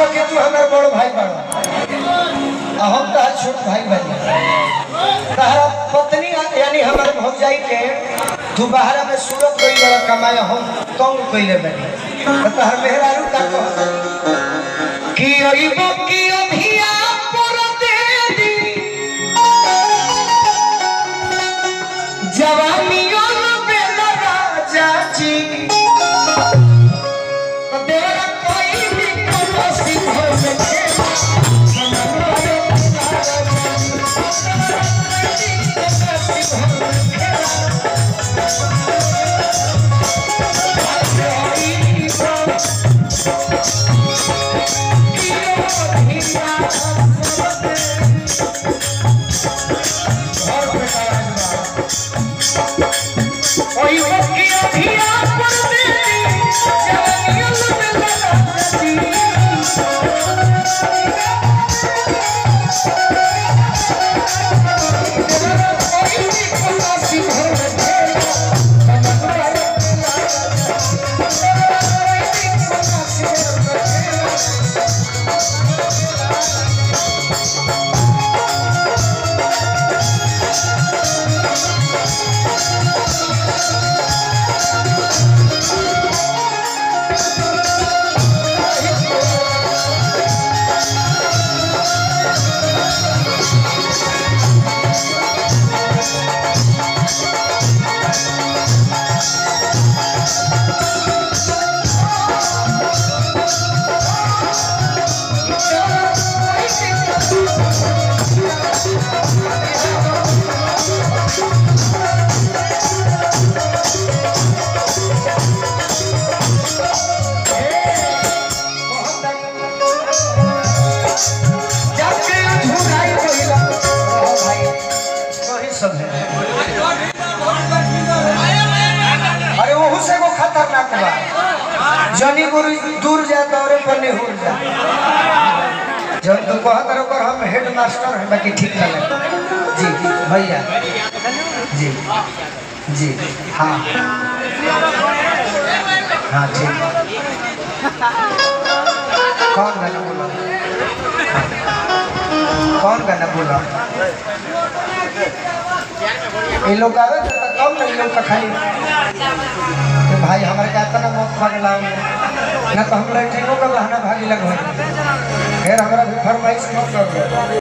लो कि तू हमारे बड़ भाई बड़ा हम तो छोट भाई बनी तारा पत्नी यानी हमारे भौजाई के तू बाहर में सूरत कोई बड़ा कमाया हम कौन कइले बनी तो तार मेहरारू का कह कि अइबो की अभिया पर दे दी जवानी और बेला राजा जी तो तेरा कोई भी कोसी घर में अरे वो से को खतरनाक बा जनी गुरु दूर जा दौरे पर नहीं हो जा जब तो कहत रहो पर हम हेड मास्टर हैं बाकी ठीक ना लगे जी भैया जी जी हाँ हाँ ठीक कौन गाना बोला कौन गाना बोला ये लोग आवे तो कम नहीं लोग का खाई तो भाई हमारे का इतना मौत भागला ना तो हम लड़कियों का बहाना भागी लग फिर हमारा भी फरमाइश मत करो।